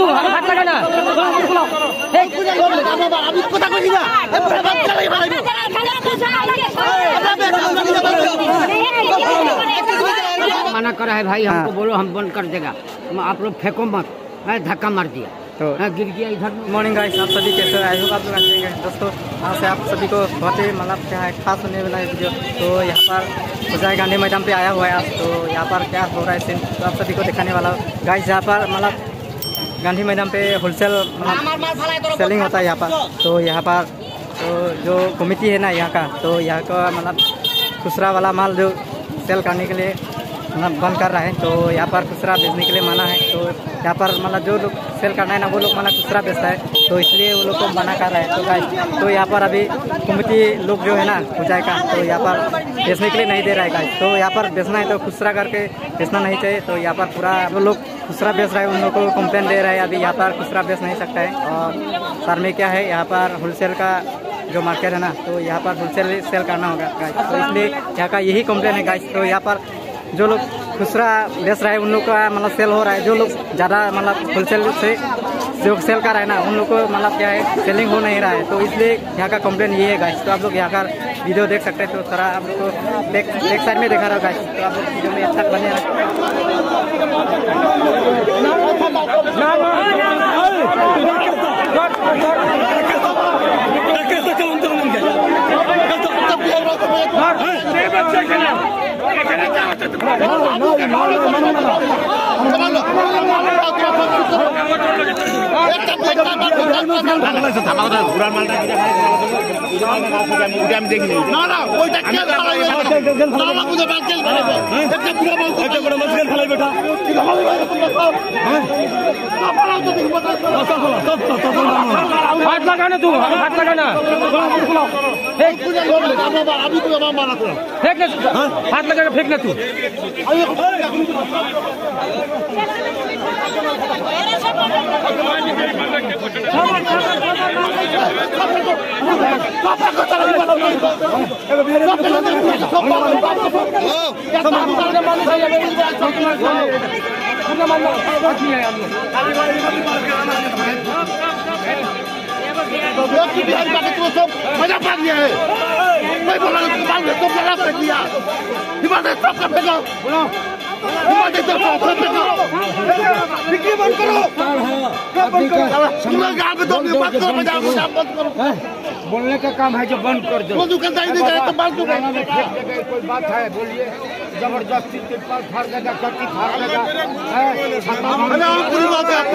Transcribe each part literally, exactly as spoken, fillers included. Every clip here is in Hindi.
হাত লাগা না আমি কথা কই না मना करा है भाई, हमको बोलो हम बंद कर देगा, आप लोग फेंको मत, धक्का मार दिया तो गिर गया इधर। मॉर्निंग गाइस, आप सभी कैसे आई होगा आप लोग अच्छे हैं दोस्तों। यहाँ से आप सभी को बहुत ही मतलब क्या है खास होने वाला है वीडियो। तो यहाँ पर खुजाई गांधी मैदान पे आया हुआ है आज, तो यहाँ पर क्या हो रहा है सीन तो आप सभी को दिखाने वाला हूँ गाइस। यहाँ पर मतलब गांधी मैदान पे होलसेल मतलब सेलिंग होता है यहाँ पर। तो यहाँ पर तो जो कमेटी है ना यहाँ का, तो यहाँ का मतलब खुसरा वाला माल जो सेल करने के लिए मतलब बंद कर रहा है, तो यहाँ पर खुसरा बेचने के लिए मना है। तो यहाँ पर मतलब जो लोग सेल करना है ना वो लोग मतलब खुसरा बेचता है, तो इसलिए वो लोग को मना कर रहा है। तो गाइस तो यहाँ पर अभी कमेटी लोग जो है ना खुजाई का, तो यहाँ पर बेचने के लिए नहीं दे रहा है गाइस। तो यहाँ पर बेचना है तो खुसरा करके बेचना नहीं चाहिए। तो यहाँ पर पूरा वो लोग खुसरा बेच रहा है, उन लोगों को कंप्लेन दे रहा है अभी यहाँ पर खुसरा बेच नहीं सकता है। और सर में क्या है यहाँ पर होलसेल का जो मार्केट है ना, तो यहाँ पर होलसेल सेल करना होगा गाइस। तो इसलिए यहाँ का यही कंप्लेन है गाइस। तो यहाँ पर जो लोग खुसरा बेच रहा है उन लोग का मतलब सेल हो रहा है, जो लोग ज़्यादा मतलब होलसेल से जो सेल कर रहा है ना उन लोग को मतलब क्या है सेलिंग हो नहीं रहा है। तो इसलिए यहाँ का कंप्लेन ये है गाइस। तो आप लोग यहाँ का वीडियो देख सकते हैं, तो सारा आप लोग को बैक बैक साइड में दिखा रहा है गाइस। तो आप लोग वीडियो में अच्छा बने हाथ लगाना तू हाथ लगाना फेंक हाथ लगा फेंकना तू मजा पा गया है, मैं बोला तो गला कर दिया, हिमालय सब का फेंको, हिमालय सब का फेंको, बिक्री बंद करो, बंद करो, पूरा गांव में तो बंद करो, मजा मजा बंद करो। बोलने का काम है जो बंद कर दो। वो दुकानदारी नहीं करे तो बंद करो। कोई बात है बोलिए, जबरदस्ती तिरपाल फाड़ देगा, चक्की फाड़ देगा, अरे और पूरी बात है,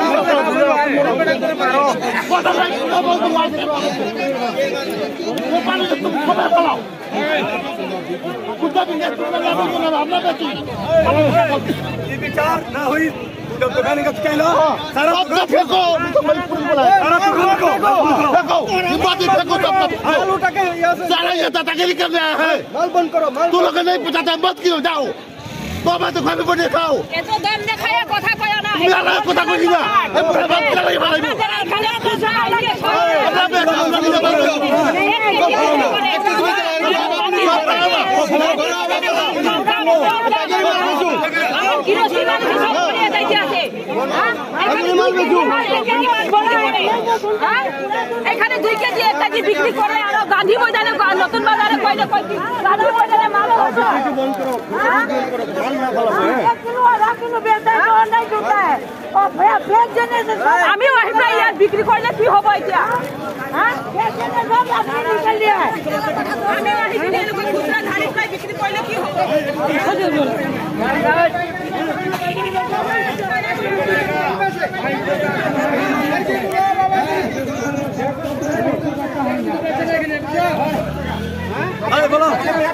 वो पानी तो तुम खबर चलाओ, कुछ भी नहीं तुम लोग हमने बेची, ये विचार ना हुई जब दुकान का कहलो सारा फेंको, सारा फेंको, फेंको, ये बात फेंको सब सारा ये दादागिरी कर रहा है, माल बंद करो, तू लोग नहीं पूछता मत क्यों जाओ, तो मैं तो खाने को देखाओ, ये तो दम दिखाया कोथा कोया ना, मेरा कोथा कोई ना, ये पूरा बात कर रही है भाई, এখানে দুই কেজি এক কেজি বিক্রি করে আর গান্ধী ময়দানে নতুন বাজারে কইলে কই গান্ধী ময়দানে মাল হচ্ছে আমি ওই ভাই আর বিক্রি করলে কি হবে এটা হ্যাঁ আমি ওই দিনে লোক খুচরা ধারে কই বিক্রি করলে কি হবে अरे बोलो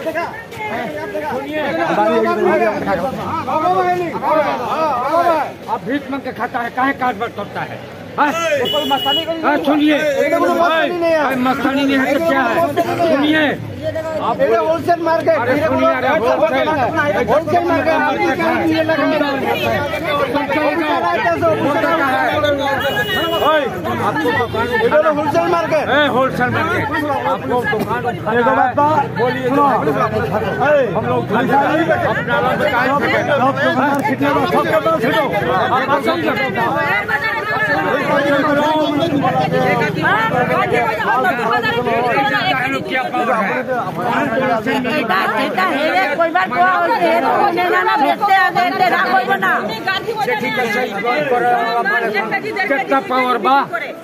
आप भीख मांग के खाता है, काहे कार्डवर्क करता है? सुनिए मस्तानी नहीं है तो क्या है? सुनिए आप होलसेल मार्केट, होलसेल मार्केट आपको होलसेल मार्केट है, होलसेल मार्केट आपको दुकान बोलिए हम लोग अपना कितना पावर बा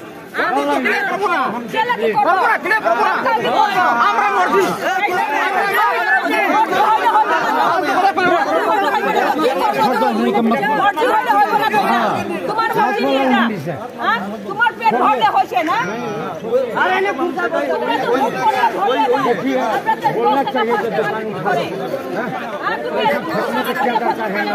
তোমার পেট ভরলে হয়েছে না बोलना चाहिए तो दुकान खोले क्या करता है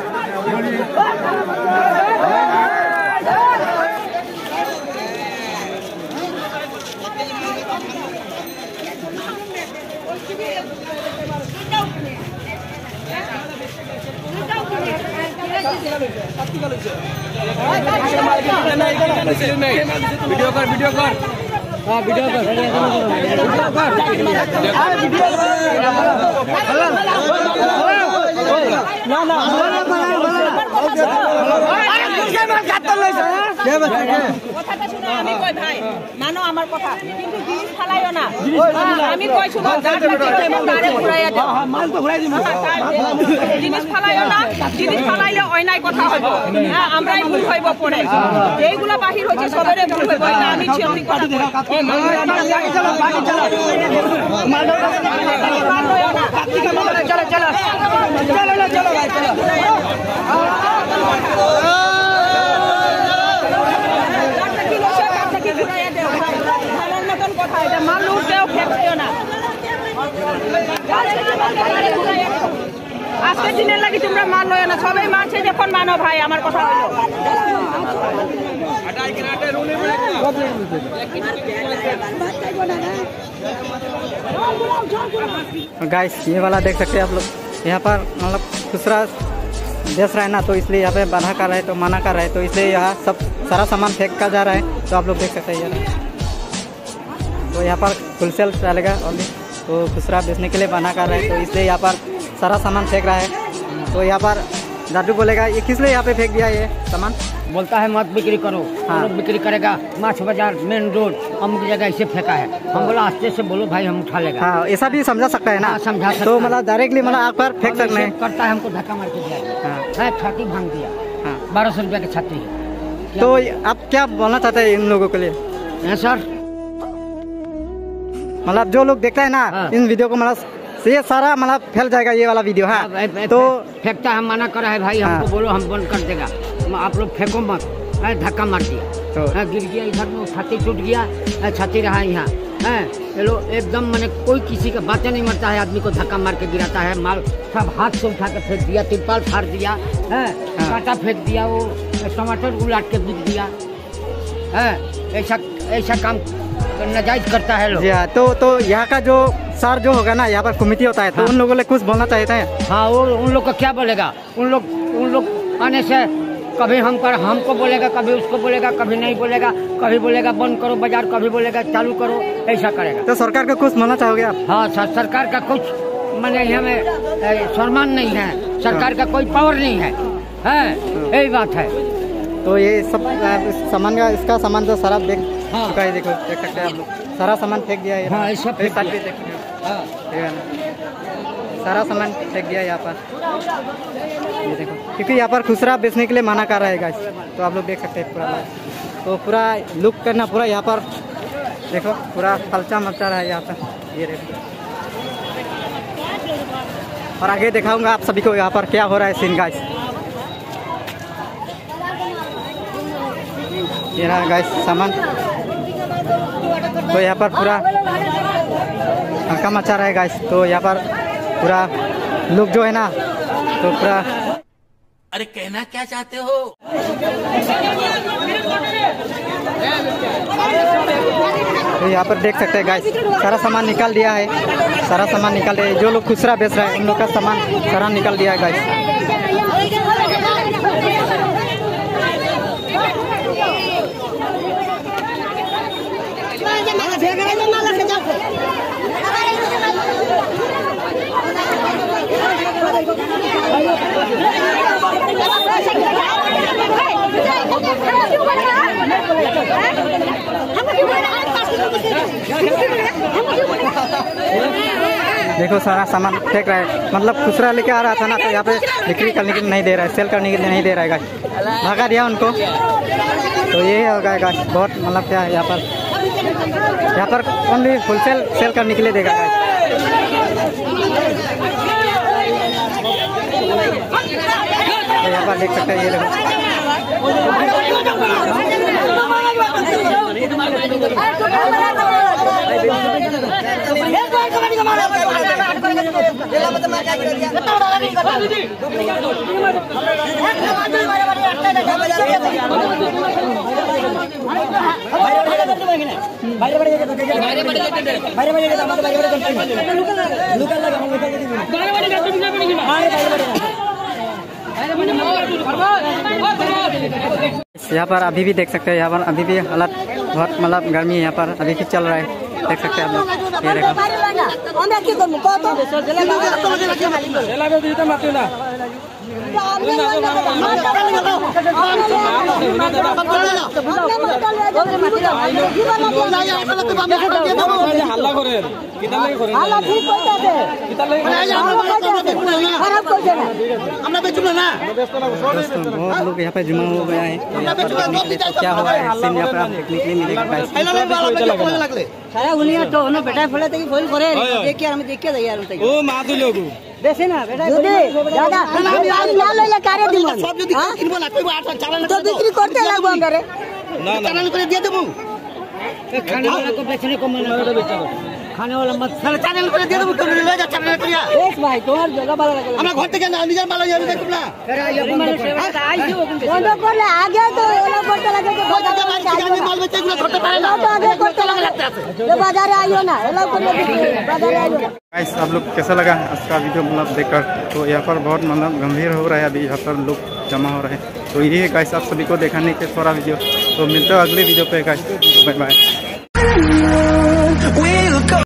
वीडियो कर वीडियो कर हाँ वीडियो कर ना ना কথাটা শুনো আমি কই ভাই মানো আমার কথা কিন্তু জিনিস ফালাইও না আমি কই শুনো দাঁড়ে ঘুরাইয়া দাও মাল তো ঘুরাই দিমু জিনিস ফালাইও না জিনিস ফালাইলে অন্যায় কথা হইব হ্যাঁ আমরাই ভুল হইব পড়ে এইগুলা বাহির হইছে সবেরে ভুল হইব না আমি চিন্তা কথা এই মাল গাড়ি চালাও গাড়ি চালাও মাল লইও না চলো চলো চলো চলো চলো ভাই চলো আজকে দিনের লাগি তোমরা মান লয় না সবাই মানছে যখন মানো ভাই আমার কথা হলো गाइस ये वाला देख सकते हैं आप लोग यहाँ पर मतलब दूसरा बेच रहा है ना तो इसलिए यहाँ पे बाधा कर रहा है तो मना कर रहा है तो इसलिए यहाँ सब सारा सामान फेंका जा रहा है तो आप लोग देख सकते हैं यार तो यहाँ पर होलसेल चलेगा ओनली तो दूसरा बेचने के लिए मना कर रहा है तो इसलिए यहाँ पर सारा सामान फेंक रहा है तो यहाँ पर दादू बोलेगा ये किस लिए यहाँ पे फेंक दिया ये सामान बोलता है मत बिक्री करो हाँ बिक्री करेगा माछ बाजार मेन रोड अमुक जगह ऐसे फेंका है हम बोला आस्ते से बोलो भाई हम उठा लेगा हाँ ऐसा भी समझा सकता है ना हाँ, समझा सकता तो मतलब डायरेक्टली मतलब आग पर फेंक सकते हैं करता है हमको धक्का मार के दिया है छाती भांग दिया हाँ बारह सौ रुपया की छाती है तो आप क्या बोलना चाहते हैं इन लोगों के लिए सर मतलब जो लोग देखते हैं ना हाँ। इन वीडियो को मतलब ये सारा मतलब फैल जाएगा ये वाला वीडियो है तो फेंकता है मना करा है भाई हमको बोलो हम बंद कर देगा आप लोग फेंको मत धक्का मार दिया तो गिर गया इधर में छाती टूट गया छाती रहा यहाँ है चलो एकदम मैंने कोई किसी का बातें नहीं मरता है आदमी को धक्का मार के गिराता है माल सब हाथ से उठा के फेंक दिया तिरपाल फाड़ दिया है कांटा फेंक दिया वो टमाटर उलाट के बिक दिया है ऐसा ऐसा काम नाजायज करता है लोग तो तो यहाँ का जो सर जो होगा ना यहाँ पर कमेटी होता है तो हाँ। उन लोगों ने कुछ बोलना चाहते हैं हाँ वो उन लोग को क्या बोलेगा उन लोग उन लोग आने से कभी हम कर हमको बोलेगा कभी उसको बोलेगा कभी नहीं बोलेगा कभी बोलेगा बंद करो बाजार कभी बोलेगा चालू करो ऐसा करेगा तो सरकार को कुछ बोलना चाहोगे आप हाँ सर, सरकार का कुछ मैंने हमें सम्मान नहीं है सरकार का कोई पावर नहीं है यही बात है तो ये सब सामान का इसका सामान जो सारा देख चुका है देखो देख सकते हैं आप लोग सारा सामान फेंक दिया है हाँ, सब फेंक दिया। हाँ, सारा सामान फेंक दिया यहाँ पर ये देखो क्योंकि यहाँ पर खुसरा बेचने के लिए मना कर रहा है गाइस तो आप लोग देख सकते हैं पूरा तो पूरा लुक करना पूरा यहाँ पर देखो पूरा फलचा मलचा रहा है यहाँ पर ये देखो और आगे दिखाऊंगा आप सभी को यहाँ पर क्या हो रहा है सीन गाइस ये रहा गाइस सामान तो यहाँ पर पूरा हल्का मचा रहा है गाइस तो यहाँ पर पूरा लुक जो है ना तो पूरा अरे कहना क्या चाहते हो तो यहाँ पर देख सकते हैं गाइस सारा सामान निकाल दिया है सारा सामान निकाल दिया है जो लोग खुसरा बेच रहे हैं उन लोग का सामान सारा निकाल दिया है गाइस Hey, देखो सारा सामान फेंक रहा है, मतलब खुसरा लेके आ रहा था ना, तो यहाँ पे बिक्री करने के लिए नहीं दे रहा है, सेल करने के लिए नहीं दे रहा है गाइस, भगा दिया उनको। तो ये होगा गाइस, बहुत मतलब क्या है यहाँ पर, यहाँ पर ओनली होलसेल सेल करने के लिए देगा गाइस। तो यहाँ पर देख सकते हैं, ये देखो यहाँ पर अभी भी देख सकते हैं, यहाँ पर अभी भी हालत बहुत मतलब गर्मी है, यहाँ पर अभी भी चल रहा है, देख सकते हैं आप लोग। ये देखो बहुत लोग यहाँ पे जमा हो गया है, तो क्या हुआ है सीन यहाँ पे आप देखने के लिए मिलेगा। सारा उलिया तो ना बेटा फले तक फोन करे देख के हम देख के दे यार ओ मां तो लोग देसे ना बेटा दादा ना ले ले कार्य दिमन सब যদি কিনবো না কইবো আট চালান তো বিক্রি করতে লাগবো আমরা রে না চালান করে দিয়ে দেবো खाने वाला को बेचने को मना करो, बेचो खाने वाला मत তাহলে চ্যানেল করে দিয়ে দেবো, করে ले जा চ্যানেল করিয়া एक भाई তোমার জায়গা ভালো লাগে আমরা ঘর থেকে না নিজের মাল আমি দেখব না বন্ধ করলে আগে তো ওলা করতে লাগে তো আমি মাল বেচে এগুলো ধরতে পারে না, তো আগে করতে লাগে লাগতে আছে তো বাজারে আইও না ওলা করলে বাজারে आइयो ना। गाइस आप लोग कैसा लगा आज का वीडियो मतलब देखकर? तो यहाँ पर बहुत मतलब गंभीर हो रहा है, अभी यहाँ पर लोग जमा हो रहे हैं। तो ये गाइस आप सभी को दिखाने के थोड़ा वीडियो, तो मिलते हैं अगले वीडियो पे गाइस, बाय बाय।